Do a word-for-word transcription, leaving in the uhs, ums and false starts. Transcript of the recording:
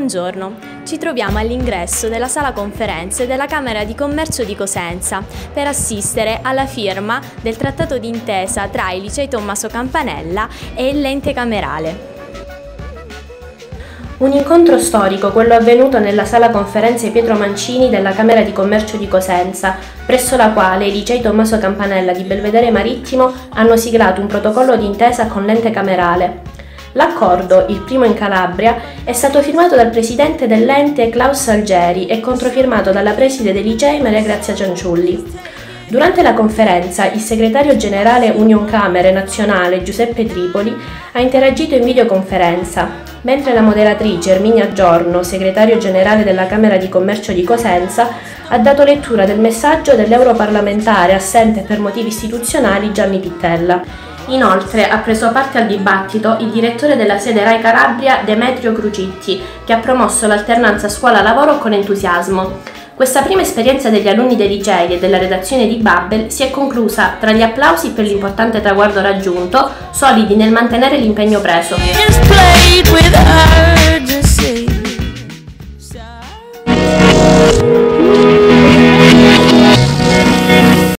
Buongiorno, ci troviamo all'ingresso della sala conferenze della Camera di Commercio di Cosenza per assistere alla firma del trattato d'intesa tra il Liceo Tommaso Campanella e l'ente camerale. Un incontro storico, quello avvenuto nella sala conferenze Pietro Mancini della Camera di Commercio di Cosenza, presso la quale i Licei Tommaso Campanella di Belvedere Marittimo hanno siglato un protocollo d'intesa con l'ente camerale. L'accordo, il primo in Calabria, è stato firmato dal presidente dell'ente Klaus Algeri e controfirmato dalla preside dei licei Maria Grazia Cianciulli. Durante la conferenza, il segretario generale Union Camere Nazionale Giuseppe Tripoli ha interagito in videoconferenza, mentre la moderatrice Erminia Giorno, segretario generale della Camera di Commercio di Cosenza, ha dato lettura del messaggio dell'europarlamentare assente per motivi istituzionali Gianni Pittella. Inoltre ha preso parte al dibattito il direttore della sede Rai Calabria Demetrio Crucitti, che ha promosso l'alternanza scuola-lavoro con entusiasmo. Questa prima esperienza degli alunni dei licei e della redazione di Babel si è conclusa tra gli applausi per l'importante traguardo raggiunto, solidi nel mantenere l'impegno preso.